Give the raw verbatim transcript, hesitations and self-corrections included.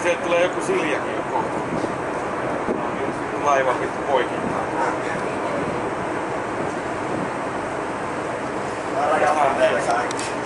sieltä tulee joku Siljakin jo kohta. Laiva vittu poikittaa. Rajataan teille kaikki.